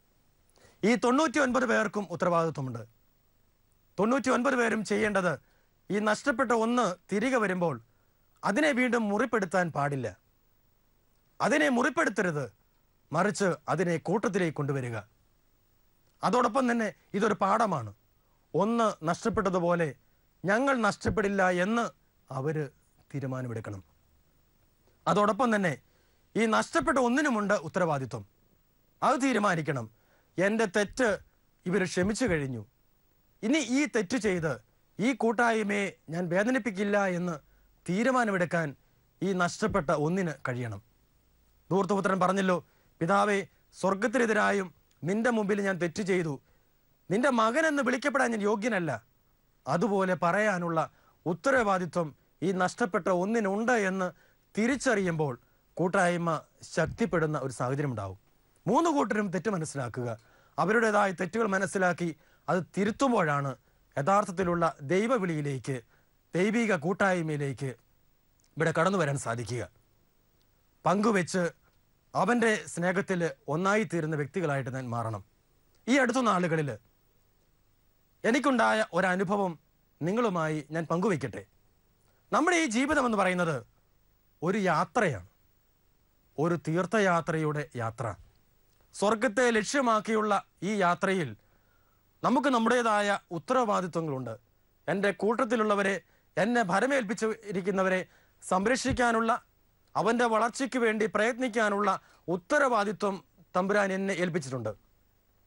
ഈ തൊണ്ണൂറ്റി ഒൻപത് പേർക്കും ഉത്തരവാദിത്വമുണ്ട്. തൊണ്ണൂറ്റി ഒൻപത് പേരും ചെയ്യേണ്ടത് ഈ നഷ്ടപ്പെട്ട ഒന്ന് തിരികെ വരുമ്പോൾ അതിനെ വീണ്ടും മുറിപ്പെടുത്താൻ പാടില്ല. അതിനെ മുറിപ്പെടുത്തരുത്, മറിച്ച് അതിനെ കൂട്ടത്തിലേക്ക് കൊണ്ടുവരിക. അതോടൊപ്പം തന്നെ ഇതൊരു പാഠമാണ്. ഒന്ന് നഷ്ടപ്പെട്ടതുപോലെ ഞങ്ങൾ നഷ്ടപ്പെടില്ല എന്ന് അവര് തീരുമാനമെടുക്കണം. അതോടൊപ്പം തന്നെ ഈ നഷ്ടപ്പെട്ട ഒന്നിനുമുണ്ട് ഉത്തരവാദിത്വം. അത് തീരുമാനിക്കണം. എൻ്റെ തെറ്റ് ഇവർ ക്ഷമിച്ചു കഴിഞ്ഞു, ഇനി ഈ തെറ്റ് ചെയ്ത് ഈ കൂട്ടായ്മയെ ഞാൻ വേദനിപ്പിക്കില്ല എന്ന് തീരുമാനമെടുക്കാൻ ഈ നഷ്ടപ്പെട്ട ഒന്നിന് കഴിയണം. ധൂർത്തപുത്രൻ പറഞ്ഞല്ലോ, പിതാവേ, സ്വർഗത്തിനെതിരായും നിന്റെ മുമ്പിൽ ഞാൻ തെറ്റ് ചെയ്തു, നിന്റെ മകൻ എന്ന് വിളിക്കപ്പെടാൻ ഞാൻ യോഗ്യനല്ല. അതുപോലെ പറയാനുള്ള ഉത്തരവാദിത്വം ഈ നഷ്ടപ്പെട്ട ഒന്നിനുണ്ട് എന്ന് തിരിച്ചറിയുമ്പോൾ കൂട്ടായ്മ ശക്തിപ്പെടുന്ന ഒരു സാഹചര്യം ഉണ്ടാവും. മൂന്ന് കൂട്ടരും തെറ്റ് മനസ്സിലാക്കുക, അവരുടേതായ തെറ്റുകൾ മനസ്സിലാക്കി അത് തിരുത്തുമ്പോഴാണ് യഥാർത്ഥത്തിലുള്ള ദൈവവിളിയിലേക്ക്, ദൈവിക കൂട്ടായ്മയിലേക്ക് ഇവിടെ കടന്നു വരാൻ സാധിക്കുക. പങ്കുവെച്ച് അവൻ്റെ സ്നേഹത്തിൽ ഒന്നായിത്തീരുന്ന വ്യക്തികളായിട്ട് ഞാൻ മാറണം. ഈ അടുത്ത നാളുകളിൽ എനിക്കുണ്ടായ ഒരനുഭവം നിങ്ങളുമായി ഞാൻ പങ്കുവയ്ക്കട്ടെ. നമ്മുടെ ഈ ജീവിതം എന്ന് പറയുന്നത് ഒരു യാത്രയാണ്, ഒരു തീർത്ഥയാത്രയുടെ യാത്ര. സ്വർഗത്തെ ലക്ഷ്യമാക്കിയുള്ള ഈ യാത്രയിൽ നമുക്ക് നമ്മുടേതായ ഉത്തരവാദിത്വങ്ങളുണ്ട്. എൻ്റെ കൂട്ടത്തിലുള്ളവരെ, എന്നെ ഭരമേൽപ്പിച്ച് ഇരിക്കുന്നവരെ സംരക്ഷിക്കാനുള്ള, അവൻ്റെ വളർച്ചയ്ക്ക് വേണ്ടി പ്രയത്നിക്കാനുള്ള ഉത്തരവാദിത്വം തമ്പുരാൻ എന്നെ ഏൽപ്പിച്ചിട്ടുണ്ട്.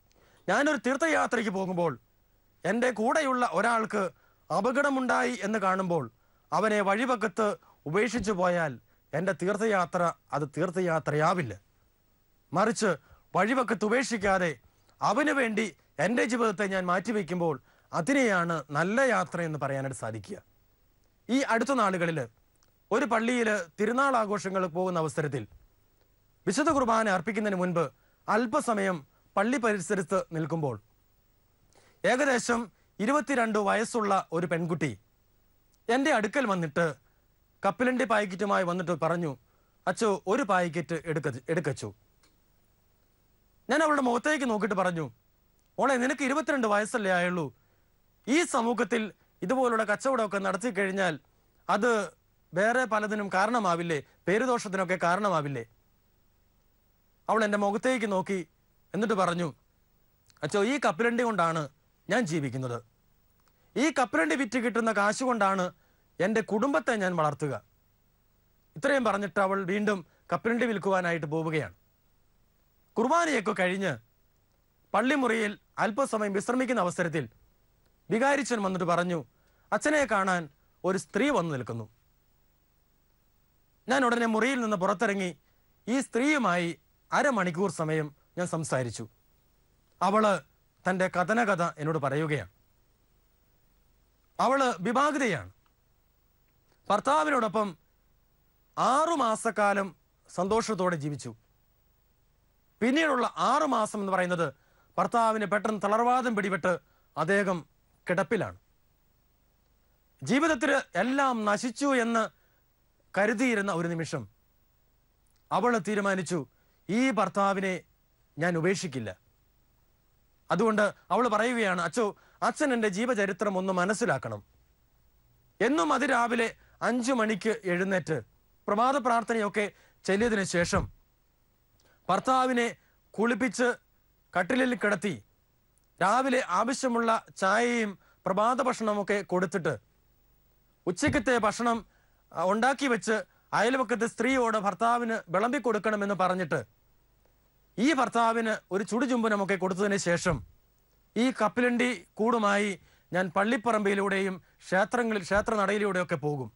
ഞാനൊരു തീർത്ഥയാത്രയ്ക്ക് പോകുമ്പോൾ എൻ്റെ കൂടെയുള്ള ഒരാൾക്ക് അപകടമുണ്ടായി എന്ന് കാണുമ്പോൾ അവനെ വഴിപക്കത്ത് ഉപേക്ഷിച്ചു പോയാൽ എൻ്റെ തീർത്ഥയാത്ര അത് തീർത്ഥയാത്രയാവില്ല. മറിച്ച് വഴിപക്കത്ത് ഉപേക്ഷിക്കാതെ അവന് വേണ്ടി എൻ്റെ ജീവിതത്തെ ഞാൻ മാറ്റിവെക്കുമ്പോൾ അതിനെയാണ് നല്ല യാത്ര എന്ന് പറയാനായിട്ട് സാധിക്കുക. ഈ അടുത്ത നാളുകളിൽ ഒരു പള്ളിയിൽ തിരുനാൾ ആഘോഷങ്ങൾ പോകുന്ന അവസരത്തിൽ വിശുദ്ധ കുർബാന അർപ്പിക്കുന്നതിന് മുൻപ് അല്പസമയം പള്ളി പരിസരത്ത് നിൽക്കുമ്പോൾ ഏകദേശം ഇരുപത്തിരണ്ട് വയസ്സുള്ള ഒരു പെൺകുട്ടി എൻ്റെ അടുക്കൽ വന്നിട്ട് കപ്പലണ്ടി പാക്കറ്റുമായി വന്നിട്ട് പറഞ്ഞു, അച്ചോ ഒരു പാക്കറ്റ് എടുക്ക എടുക്കച്ചു. ഞാൻ അവളുടെ മുഖത്തേക്ക് നോക്കിയിട്ട് പറഞ്ഞു, ഓളെ നിനക്ക് ഇരുപത്തിരണ്ട് വയസ്സല്ലേ ആയുള്ളൂ, ഈ സമൂഹത്തിൽ ഇതുപോലുള്ള കച്ചവടമൊക്കെ നടത്തി കഴിഞ്ഞാൽ അത് വേറെ പലതിനും കാരണമാവില്ലേ, പേരുദോഷത്തിനൊക്കെ കാരണമാവില്ലേ? അവൾ എൻ്റെ മുഖത്തേക്ക് നോക്കി എന്നിട്ട് പറഞ്ഞു, അച്ചോ ഈ കപ്പലണ്ടി കൊണ്ടാണ് ഞാൻ ജീവിക്കുന്നത്, ഈ കപ്പലണ്ടി വിറ്റ് കിട്ടുന്ന കാശ് കൊണ്ടാണ് എൻ്റെ കുടുംബത്തെ ഞാൻ വളർത്തുക. ഇത്രയും പറഞ്ഞിട്ട് അവൾ വീണ്ടും കപ്പലണ്ടി വിൽക്കുവാനായിട്ട് പോവുകയാണ്. കുർബാനയൊക്കെ കഴിഞ്ഞ് പള്ളിമുറിയിൽ അല്പസമയം വിശ്രമിക്കുന്ന അവസരത്തിൽ വികാരിച്ചൻ വന്നിട്ട് പറഞ്ഞു, അച്ഛനെ കാണാൻ ഒരു സ്ത്രീ വന്നു നിൽക്കുന്നു. ഞാൻ ഉടനെ മുറിയിൽ നിന്ന് പുറത്തിറങ്ങി ഈ സ്ത്രീയുമായി അരമണിക്കൂർ സമയം ഞാൻ സംസാരിച്ചു. അവള് തൻ്റെ കഥനകഥ എന്നോട് പറയുകയാണ്. അവള് വിവാഹിതയാണ്. ഭർത്താവിനോടൊപ്പം ആറുമാസക്കാലം സന്തോഷത്തോടെ ജീവിച്ചു. പിന്നീടുള്ള ആറു മാസം എന്ന് പറയുന്നത് ഭർത്താവിന് പെട്ടെന്ന് തളർവാദം പിടിപെട്ട് അദ്ദേഹം കിടപ്പിലാണ്. ജീവിതത്തിൽ എല്ലാം നശിച്ചു എന്ന് കരുതിയിരുന്ന ഒരു നിമിഷം അവൾ തീരുമാനിച്ചു, ഈ ഭർത്താവിനെ ഞാൻ ഉപേക്ഷിക്കില്ല. അതുകൊണ്ട് അവൾ പറയുകയാണ്, അച്ചോ അച്ഛൻ എൻ്റെ ജീവചരിത്രം ഒന്ന് മനസ്സിലാക്കണം. എന്നും അതിരാവിലെ അഞ്ചു മണിക്ക് എഴുന്നേറ്റ് പ്രഭാത പ്രാർത്ഥനയൊക്കെ ചെല്ലിയതിനു ശേഷം ഭർത്താവിനെ കുളിപ്പിച്ച് കട്ടിലിൽ കിടത്തി രാവിലെ ആവശ്യമുള്ള ചായയും പ്രഭാത ഭക്ഷണമൊക്കെ കൊടുത്തിട്ട് ഉച്ചക്കത്തെ ഭക്ഷണം ഉണ്ടാക്കി വെച്ച് അയൽവക്കത്തെ സ്ത്രീയോട് ഭർത്താവിന് വിളമ്പി കൊടുക്കണമെന്ന് പറഞ്ഞിട്ട് ഈ ഭർത്താവിന് ഒരു ചുടുചുംബനമൊക്കെ കൊടുത്തതിന് ശേഷം ഈ കപ്പലണ്ടി കൂടുമായി ഞാൻ പള്ളിപ്പറമ്പിലൂടെയും ക്ഷേത്രങ്ങളിൽ ക്ഷേത്ര നടയിലൂടെയൊക്കെ പോകും.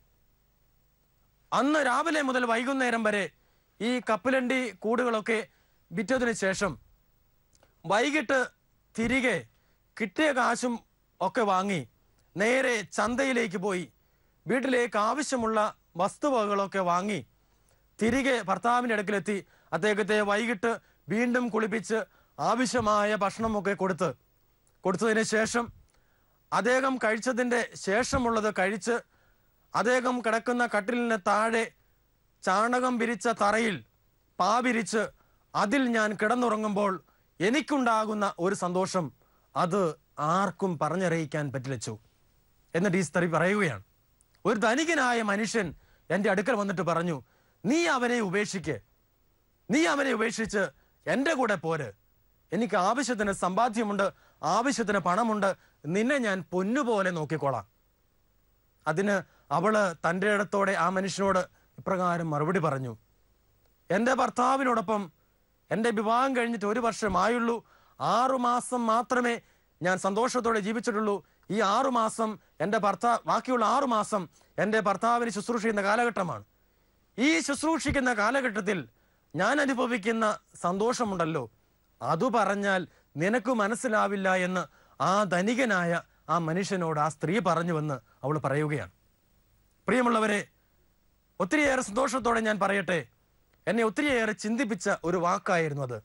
അന്ന് രാവിലെ മുതൽ വൈകുന്നേരം വരെ ഈ കപ്പലണ്ടി കൂടുകളൊക്കെ വിറ്റതിന് ശേഷം വൈകിട്ട് തിരികെ കിട്ടിയ കാശും ഒക്കെ വാങ്ങി നേരെ ചന്തയിലേക്ക് പോയി വീട്ടിലേക്ക് ആവശ്യമുള്ള വസ്തുവകകളൊക്കെ വാങ്ങി തിരികെ ഭർത്താവിൻ്റെ അടുക്കിലെത്തി അദ്ദേഹത്തെ വൈകിട്ട് വീണ്ടും കുളിപ്പിച്ച് ആവശ്യമായ ഭക്ഷണമൊക്കെ കൊടുത്ത് കൊടുത്തതിന് ശേഷം അദ്ദേഹം കഴിച്ചതിൻ്റെ ശേഷമുള്ളത് കഴിച്ച് അദ്ദേഹം കിടക്കുന്ന കട്ടിലിന് താഴെ ചാണകം വിരിച്ച തറയിൽ പാ വിരിച്ച് അതിൽ ഞാൻ കിടന്നുറങ്ങുമ്പോൾ എനിക്കുണ്ടാകുന്ന ഒരു സന്തോഷം അത് ആർക്കും പറഞ്ഞറിയിക്കാൻ പറ്റില്ലച്ചു. എന്നിട്ട് ഈ സ്ത്രീ പറയുകയാണ്, ഒരു ധനികനായ മനുഷ്യൻ എൻ്റെ അടുക്കൽ വന്നിട്ട് പറഞ്ഞു, നീ അവനെ ഉപേക്ഷിക്ക്, നീ അവനെ ഉപേക്ഷിച്ച് എൻ്റെ കൂടെ പോര്, എനിക്ക് ആവശ്യത്തിന് സമ്പാദ്യമുണ്ട്, ആവശ്യത്തിന് പണമുണ്ട്, നിന്നെ ഞാൻ പൊന്നുപോലെ നോക്കിക്കോളാം. അതിന് അവള് തൻ്റെ ഇടത്തോടെ ആ മനുഷ്യനോട് ഇപ്രകാരം മറുപടി പറഞ്ഞു, എൻ്റെ ഭർത്താവിനോടൊപ്പം എൻ്റെ വിവാഹം കഴിഞ്ഞിട്ട് ഒരു വർഷമായുള്ളൂ, ആറുമാസം മാത്രമേ ഞാൻ സന്തോഷത്തോടെ ജീവിച്ചിട്ടുള്ളൂ. ഈ ആറുമാസം എൻ്റെ ഭർത്താവ് ബാക്കിയുള്ള ആറുമാസം എൻ്റെ ഭർത്താവിന് ശുശ്രൂഷിക്കുന്ന കാലഘട്ടമാണ്. ഈ ശുശ്രൂഷിക്കുന്ന കാലഘട്ടത്തിൽ ഞാൻ അനുഭവിക്കുന്ന സന്തോഷമുണ്ടല്ലോ, അതു പറഞ്ഞാൽ നിനക്ക് മനസ്സിലാവില്ല എന്ന് ആ ധനികനായ ആ മനുഷ്യനോട് ആ സ്ത്രീ പറഞ്ഞുവെന്ന് അവൾ പറയുകയാണ്. പ്രിയമുള്ളവരെ, ഒത്തിരിയേറെ സന്തോഷത്തോടെ ഞാൻ പറയട്ടെ, എന്നെ ഒത്തിരിയേറെ ചിന്തിപ്പിച്ച ഒരു വാക്കായിരുന്നു അത്.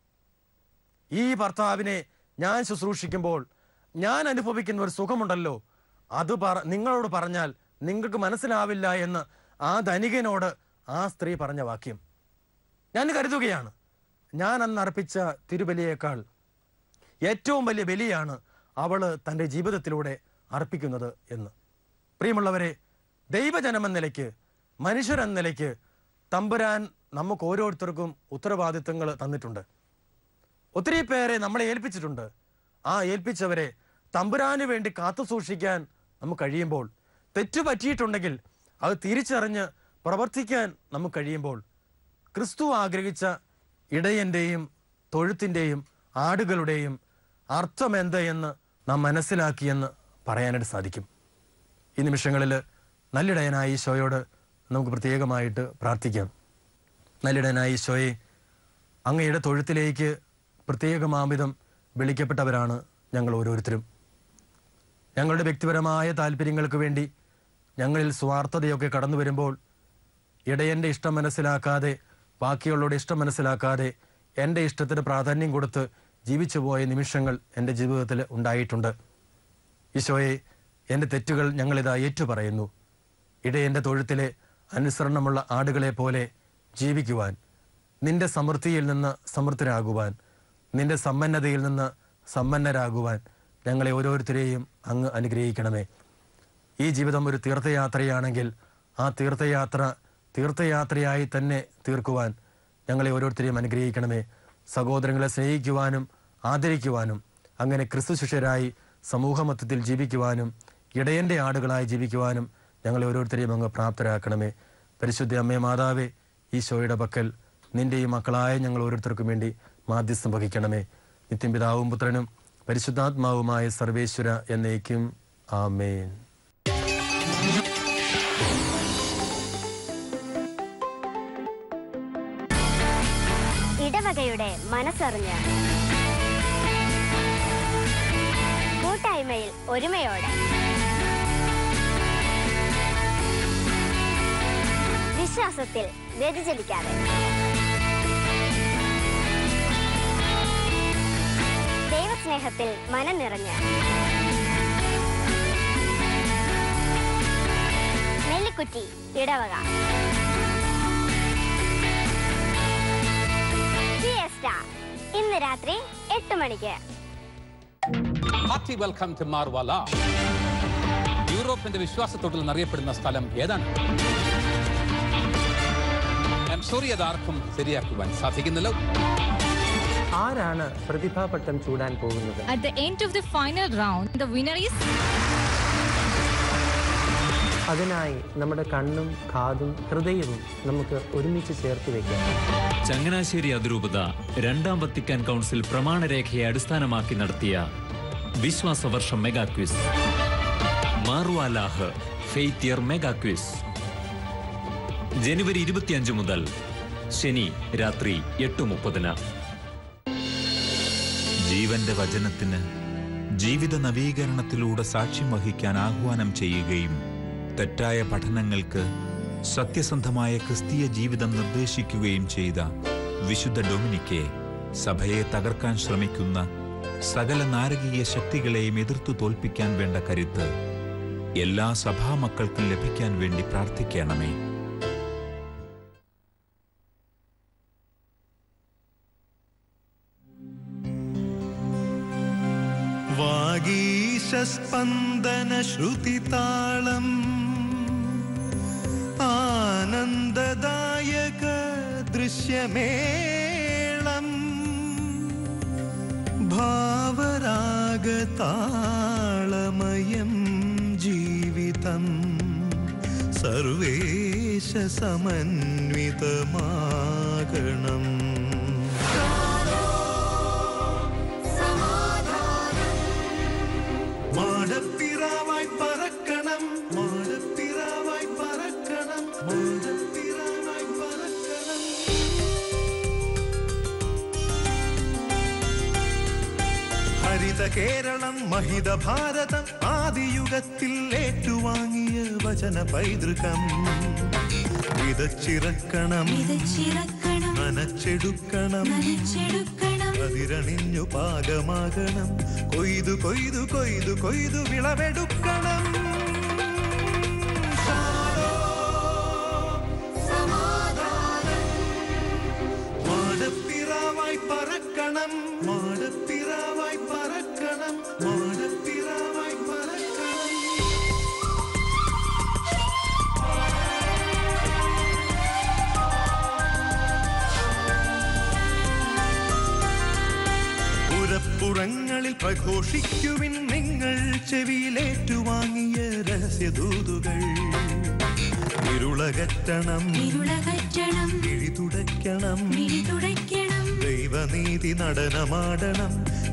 ഈ ഭർത്താവിനെ ഞാൻ ശുശ്രൂഷിക്കുമ്പോൾ ഞാൻ അനുഭവിക്കുന്ന ഒരു സുഖമുണ്ടല്ലോ, അത് പറ നിങ്ങളോട് പറഞ്ഞാൽ നിങ്ങൾക്ക് മനസ്സിലാവില്ല എന്ന് ആ ധനികനോട് ആ സ്ത്രീ പറഞ്ഞ വാക്യം ഞാൻ കരുതുകയാണ്, ഞാൻ അന്ന് അർപ്പിച്ച തിരുബലിയേക്കാൾ ഏറ്റവും വലിയ ബലിയാണ് അവള് തൻ്റെ ജീവിതത്തിലൂടെ അർപ്പിക്കുന്നത് എന്ന്. പ്രിയമുള്ളവരെ, ദൈവജനമെന്ന നിലയ്ക്ക്, മനുഷ്യരെന്ന നിലയ്ക്ക് തമ്പുരാൻ നമുക്ക് ഓരോരുത്തർക്കും ഉത്തരവാദിത്തങ്ങൾ തന്നിട്ടുണ്ട്. ഒത്തിരി പേരെ നമ്മളെ ഏൽപ്പിച്ചിട്ടുണ്ട്. ആ ഏൽപ്പിച്ചവരെ തമ്പുരാന് വേണ്ടി കാത്തു സൂക്ഷിക്കാൻ നമുക്ക് കഴിയുമ്പോൾ, തെറ്റു പറ്റിയിട്ടുണ്ടെങ്കിൽ അത് തിരിച്ചറിഞ്ഞ് പ്രവർത്തിക്കാൻ നമുക്ക് കഴിയുമ്പോൾ, ക്രിസ്തു ആഗ്രഹിച്ച ഇടയൻ്റെയും തൊഴുത്തിൻ്റെയും ആടുകളുടെയും അർത്ഥം എന്ത് എന്ന് നാം മനസ്സിലാക്കിയെന്ന് പറയാനായിട്ട് സാധിക്കും. ഈ നിമിഷങ്ങളിൽ നല്ലിടയനായ ഈശോയോട് നമുക്ക് പ്രത്യേകമായിട്ട് പ്രാർത്ഥിക്കാം. നല്ലിടയനായ ഈശോയെ, അങ്ങയുടെ തൊഴുത്തിലേക്ക് പ്രത്യേകമാംവിധം വിളിക്കപ്പെട്ടവരാണ് ഞങ്ങൾ ഓരോരുത്തരും. ഞങ്ങളുടെ വ്യക്തിപരമായ താല്പര്യങ്ങൾക്ക് വേണ്ടി ഞങ്ങളിൽ സ്വാർത്ഥതയൊക്കെ കടന്നു വരുമ്പോൾ ഇടയൻ്റെ ഇഷ്ടം മനസ്സിലാക്കാതെ, ബാക്കിയുള്ളവരുടെ ഇഷ്ടം മനസ്സിലാക്കാതെ എൻ്റെ ഇഷ്ടത്തിന് പ്രാധാന്യം കൊടുത്ത് ജീവിച്ചു പോയ നിമിഷങ്ങൾ എൻ്റെ ജീവിതത്തിൽ ഉണ്ടായിട്ടുണ്ട്. ഈശോയെ, എൻ്റെ തെറ്റുകൾ ഞങ്ങളിതാ ഏറ്റുപറയുന്നു. ഇടയൻ്റെ തൊഴുത്തിലെ അനുസരണമുള്ള ആടുകളെ പോലെ ജീവിക്കുവാൻ, നിന്റെ സമൃദ്ധിയിൽ നിന്ന് സമൃദ്ധരാകുവാൻ, നിന്റെ സമ്പന്നതയിൽ നിന്ന് സമ്പന്നരാകുവാൻ ഞങ്ങളെ ഓരോരുത്തരെയും അങ്ങ് അനുഗ്രഹിക്കണമേ. ഈ ജീവിതം ഒരു തീർത്ഥയാത്രയാണെങ്കിൽ ആ തീർത്ഥയാത്ര തീർത്ഥയാത്രയായി തന്നെ തീർക്കുവാൻ ഞങ്ങളെ ഓരോരുത്തരെയും അനുഗ്രഹിക്കണമേ. സഹോദരങ്ങളെ സ്നേഹിക്കുവാനും ആദരിക്കുവാനും അങ്ങനെ ക്രിസ്തു ശിഷ്യരായി സമൂഹമധ്യത്തിൽ ജീവിക്കുവാനും ഇടയൻ്റെ ആടുകളായി ജീവിക്കുവാനും ഞങ്ങളെ ഓരോരുത്തരെയും അങ്ങ് പ്രാപ്തരാക്കണമേ. പരിശുദ്ധ അമ്മേ മാതാവേ, ഈശോയുടെ പക്കൽ നിന്റെയും മക്കളായ ഞങ്ങൾ ഓരോരുത്തർക്കും വേണ്ടി മാധ്യസ്ഥം വഹിക്കണമേ. നിത്യം പിതാവും പുത്രനും പരിശുദ്ധാത്മാവുമായ സർവേശ്വര എന്നേക്കും ആമേൻ. ഇടവകയുടെ മനസ്സറിഞ്ഞ് കൂട്ടായ്മയിൽ ഒരുമയോടെ വിശ്വാസത്തിൽ വ്യതിചലിക്കാതെ ദൈവസ്നേഹത്തിൽ മനം നിറഞ്ഞ് നെല്ലിക്കുറ്റി ഇടവക ഫിയസ്റ്റ ഇന്ന് രാത്രി എട്ട് മണിക്ക്. ഹാർട്ടി വെൽക്കം ടു മാർവാല. യൂറോപ്പിന്റെ വിശ്വാസത്തോട്ടിൽ എന്നറിയപ്പെടുന്ന സ്ഥലം ഏതാണ്? സോറി, അതാർക്കും ശരിയാക്കുവാൻ സാധിക്കുന്നില്ല. ആരാണ് പ്രതിഭാപട്ടം ചൂടാൻ പോകുന്നത്? At the end of the final round, the winner is. അതിനായി നമ്മുടെ കണ്ണും കാതും ഹൃദയവും നമുക്ക് ഒരുമിച്ച് ചേർത്ത് വയ്ക്കാം. ചങ്ങനാശ്ശേരി അതിരൂപത രണ്ടാം വത്തിക്കാൻ കൗൺസിൽ പ്രമാണരേഖയെ അടിസ്ഥാനമാക്കി നടത്തിയ വിശ്വാസവർഷം മെഗാ ക്വിസ്, മാർവാലാഹ് ഫെയ്ത്ത് ഇയർ മെഗാ ക്വിസ്, ജനുവരി ഇരുപത്തിയഞ്ച് മുതൽ ശനി രാത്രി എട്ട് മുപ്പതിന്. ജീവന്റെ വചനത്തിന് ജീവിത നവീകരണത്തിലൂടെ സാക്ഷ്യം വഹിക്കാൻ ആഹ്വാനം ചെയ്യുകയും തെറ്റായ പഠനങ്ങൾക്ക് സത്യസന്ധമായ ക്രിസ്തീയ ജീവിതം നിർദ്ദേശിക്കുകയും ചെയ്ത വിശുദ്ധ ഡൊമിനിക്കെ സഭയെ തകർക്കാൻ ശ്രമിക്കുന്ന സകല നാരകീയ ശക്തികളെയും എതിർത്തു തോൽപ്പിക്കാൻ വേണ്ട കരുത്ത് എല്ലാ സഭാമക്കൾക്കും ലഭിക്കാൻ വേണ്ടി പ്രാർത്ഥിക്കണമേ. വാഗീശസ്പന്ദന ശ്രുതിതാളം ആനന്ദദായക ദൃശ്യമേളം ഭാവരാഗതാളമയം ജീവിതം സർവേശ സമന്വിതമാകണം. മാടപ്പിറാവായി പറക്കണം, മാടപ്പിറാവായി പറക്കണം, മാടപ്പിറാവായി പറക്കണം. ഹരിത കേരളം മഹിത ഭാരതം ആദിയുഗത്തിൽ ഏറ്റുവാങ്ങിയ വചന പൈതൃകം വിതച്ചിറക്കണം, നനച്ചെടുക്കണം, അതിരണിഞ്ഞു പാകമാകണം, കൊയ്തു കൊയ്തു കൊയ്തു കൊയ്തു വിളവെടുക്കണം. മാടപ്പിറാവായി പറക്കണം, മാടപ്പിറാവായി പറക്കണം, മാടപ്പിറാവായി പറക്കണം. പുറങ്ങളിൽ പ്രഘോഷിക്കുവിൻ നിങ്ങൾ ചെവിയിലേറ്റുവാങ്ങിയ രഹസ്യദൂതുകൾ. ഇരുളകറ്റണം, കിഴി തുടയ്ക്കണം, ദൈവനീതി നടനമാടണം,